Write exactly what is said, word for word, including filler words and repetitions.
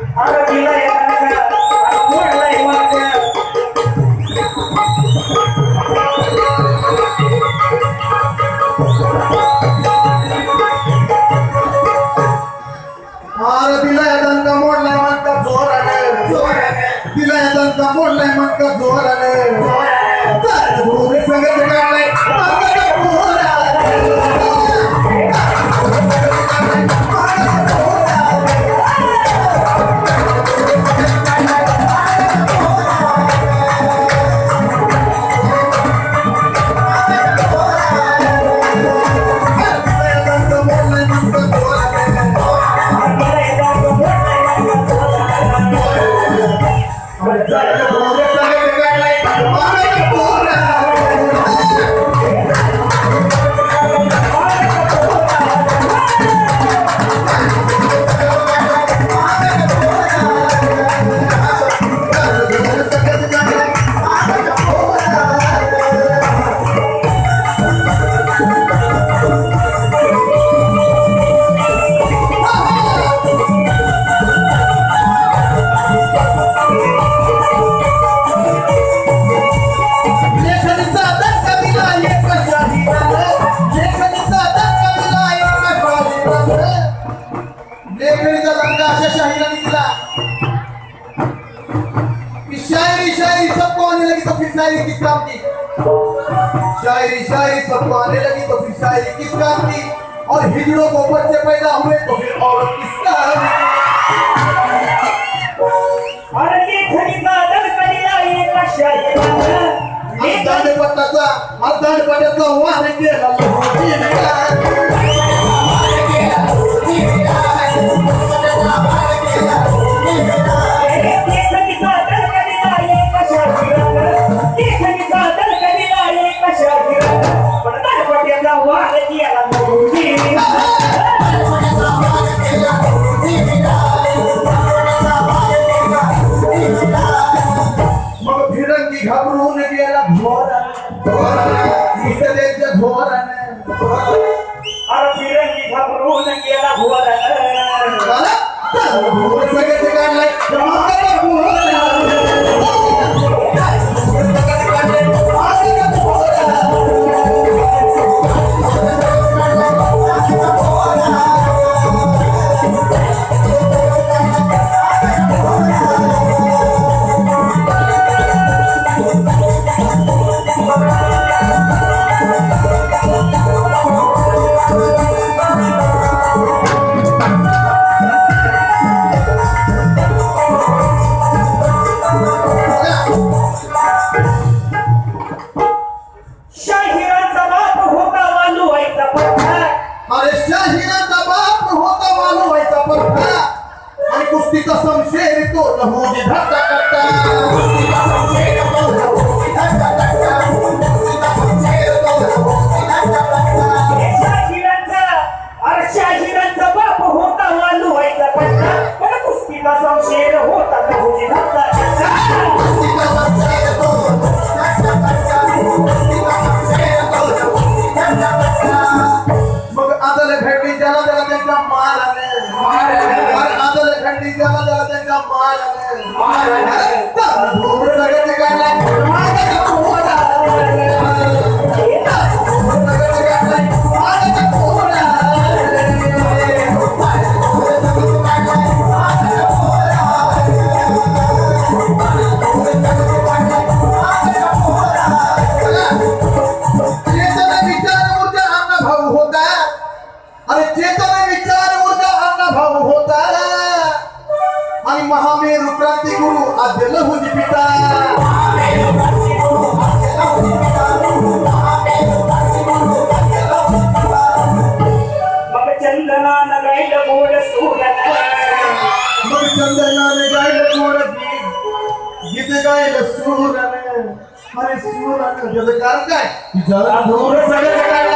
शायरी किस काम की? शायरी शायरी सबको आने लगी तो फिर शायरी किस काम की? और हिजड़ों को बच्चे पैदा हुए तो फिर औरत किस काम की? अरे ये खड़ी बादल करीला ये का शायरी ये दाने पट्टाचा दाने पट्टाचा वारे केला होती है घाबरून गेला घोराने घोराने अरे फिरंगी घाबरून गेला महामेरु क्रांति गुरु आद्य लहुजी पिता मग चंदना गाइल मोड सूरन मग चंदना गाइल मोड गीत गाइल सूरन अरे सूरन जलकार काय जल दूर सगळे